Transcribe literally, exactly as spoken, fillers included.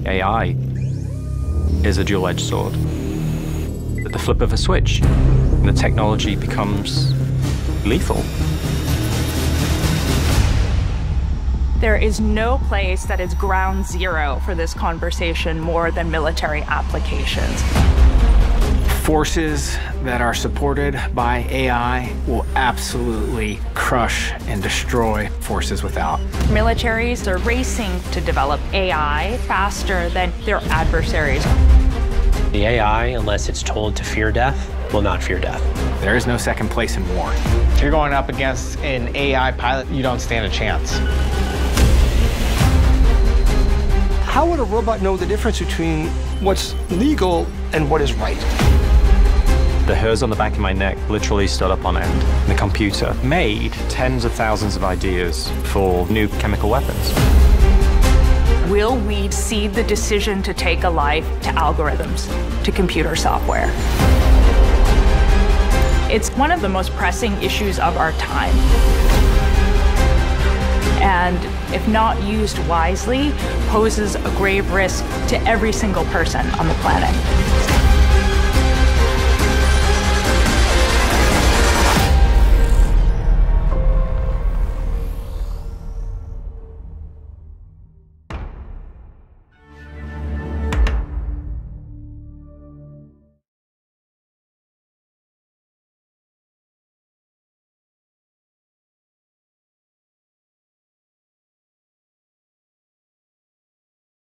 A I is a dual-edged sword. At the flip of a switch, the technology becomes lethal. There is no place that is ground zero for this conversation more than military applications. Forces that are supported by A I will absolutely crush and destroy forces without. Militaries are racing to develop A I faster than their adversaries. The A I, unless it's told to fear death, will not fear death. There is no second place in war. If you're going up against an A I pilot, you don't stand a chance. How would a robot know the difference between what's legal and what is right? The hairs on the back of my neck literally stood up on end. The computer made tens of thousands of ideas for new chemical weapons. Will we cede the decision to take a life to algorithms, to computer software? It's one of the most pressing issues of our time. And if not used wisely, poses a grave risk to every single person on the planet.